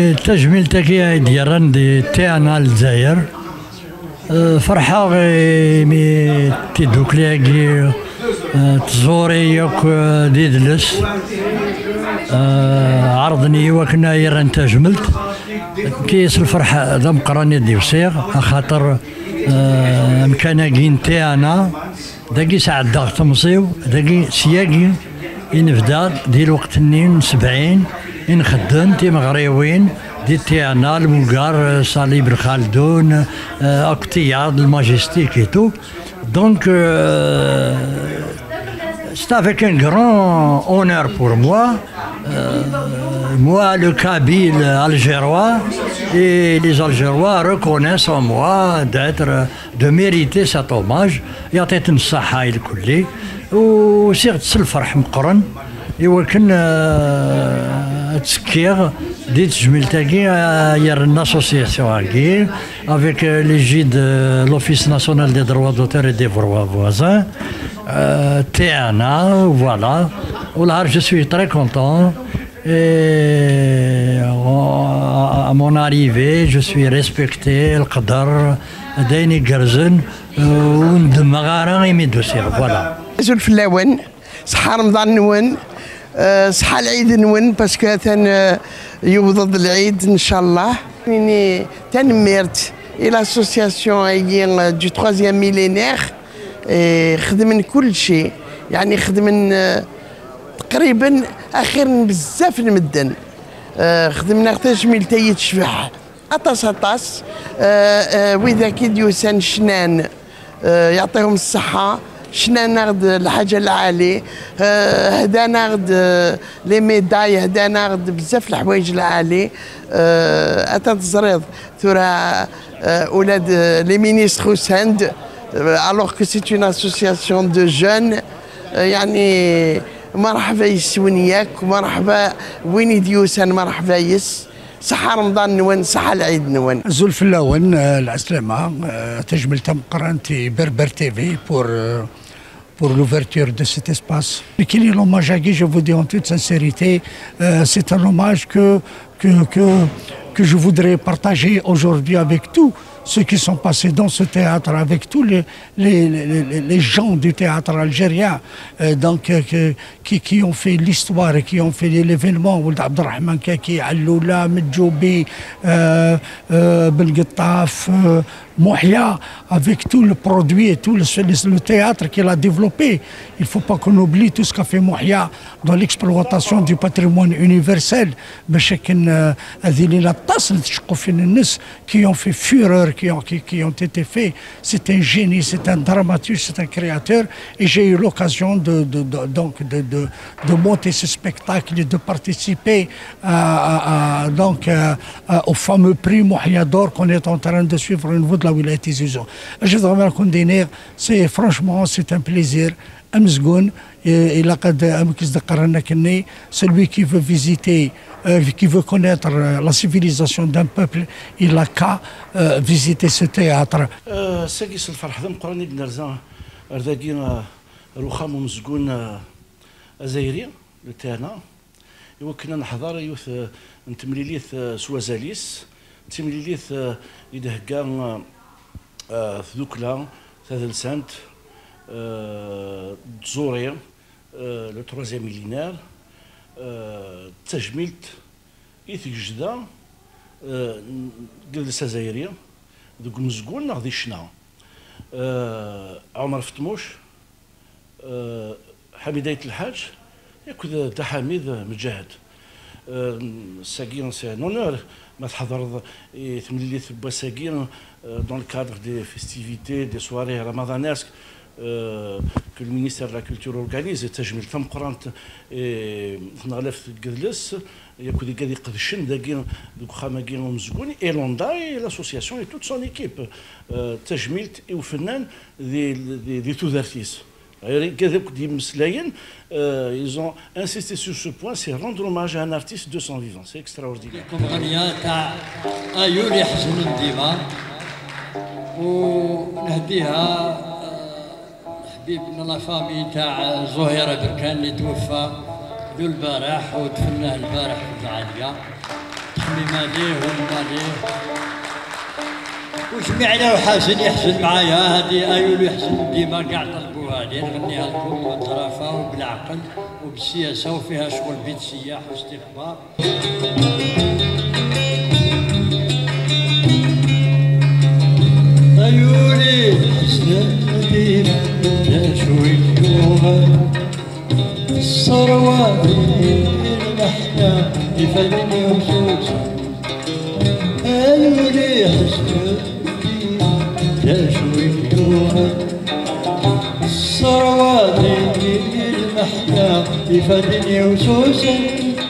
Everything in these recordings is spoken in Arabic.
تجميل تاكي ديالنا دي تاعنا الجزائر فرحة مي تيدوكلاكي تزوري ياك ديدلس عرضني وكنا يران تجملت كيس الفرحة ذا مقراني ديوسيغ خاطر مكاناكين تاعنا داكي ساعة ضغط تمصيو داكي سياكي ينفدا دي الوقت النين 70 نخدم تي مغريوين دي تاعنا الموغار صليب الخالدون اكتياد الماجستيك تو دونك c'est avec un grand honneur pour moi, moi le Kabyle algérois, et les Algérois reconnaissent en moi de mériter cet hommage. يعطيت الصحة الكل وسيرت الفرح مقرن يوكن تسكير دي تجميل تاكي ير l'association هاكي avec l'égide de l'Office national des droits d'auteur et des voisins. Théana, voilà. Je suis très content. Et à mon arrivée, je suis respecté. Le Qadar, Daini Gerzen, وندمغارا يمدوسير فوالا. زول في اللون صحة رمضان نون صحة العيد نون باسكو ثان يوضد العيد ان شاء الله. يعني تنمرت الى لاسوسياسيون دو تروازيام ميلينير خدمن كل شيء يعني خدمن تقريبا اخيرا بزاف المدن خدمنا تجميل تيتشبح اطاس واذا كي ديوسان شنان يعطيهم الصحه شنان غد الحاجه العالي هدانا غد لي ميداي هدانا غد بزاف الحوايج العالي اتا تزريض ثورا اولاد لي مينيستر ساند alors que c'est une association de jeunes يعني مرحبا يسونياك ومرحبا وين يديوسان مرحبا يس صحة رمضان نون صحة العيد نون. زول في اللون العسلامة تجمل تم قرانتي بربر تي في pour l'ouverture de cet espace. Quel est l'hommage à Guy? Je vous dis en toute sincérité, c'est un hommage que je voudrais partager aujourd'hui avec tous ceux qui sont passés dans ce théâtre, avec tous les gens du théâtre algérien qui ont fait l'histoire et qui ont fait l'événement. Ould Abdelrahman Kaki, Alloula, Medjoubi, Ben Ghattaf, Mouhia, avec tout le produit et tout le théâtre qu'il a développé. Il ne faut pas qu'on oublie tout ce qu'a fait Mouhia dans l'exploitation du patrimoine universel. Qui ont fait fureur, qui ont été faits. C'est un génie, c'est un dramaturge, c'est un créateur. Et j'ai eu l'occasion de monter ce spectacle et de participer au fameux prix Mouhia d'or qu'on est en train de suivre au niveau de la Wilaya Tizi Ouzou. Je voudrais dire, franchement, c'est un plaisir. Celui qui veut visiter, qui veut connaître la civilisation d'un peuple, il n'a qu'à visiter ce théâtre. ساقيس الفرح ذم قراني بنرزان أرذاقي رخام ومزقون أزايري لتانا يوكنا نحضر يوث نتمليليث سوازاليس تمليليث يدهقان ذوكلا ثلاث سنت تزوري لو تروازيام ميلينير تجميلت إيث جدا جلسة زايرية ذوك مزقون نغذي الشنا عمر فتموش حميدية الحاج ياكل دا حميد مجاهد ساقين سي ان اونور ما تحضر تمليليت بواساقين دون الكادر دي فيستيفيتي دي سواري رمضانيسك que le ministère de la Culture organise تجميل ثم قرانت نغلف قدلس ياكو دي قادي قدشن داكين دوك خاماكين ومزقوني اي لوندا لاسوسياسيون اي توت سون ايكيب تجميل وفنان دي تودارتيس كذاك دي مسلاين ils ont insisté sur ce point, c'est rendre hommage à un artiste de son vivant, c'est extraordinaire. كم غنية تاع أيولي حسن الديما ونهديها حبيبنا لا فامي تاع زهيرة بركان اللي توفى ذو البارح ودفناه البارح في العالية. اسمي ماليه والماليه وجميعنا وحسن يحسن معايا هادي ايول يحسن ديما كاع طلبوها لي نغنيها لكم بالظرافه وبالعقل وبالسياسه وفيها شغل بيت سياح واستخبار. ايولي حسن ديما يا شوي اليوم الثروه المحيا يفدني وسوسه. ايولي حسن يا شوي اليوم الثروات المحيا يفدني وسوسه.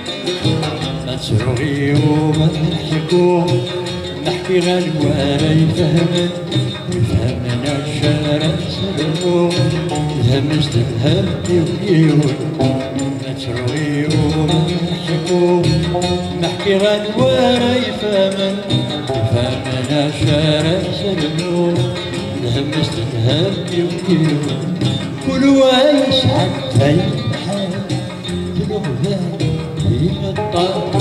نسرغي وما نحكو نحكي غنوارا يفهمن يفهمنا الشارع سلمو يهمس الهدي ويون. نسرغي وما نحكو نحكي غنوارا يفهمن يفهمنا الشارع سلمو يهمس الهدي ويون. كل واحد حتى يحال الغبار ينطق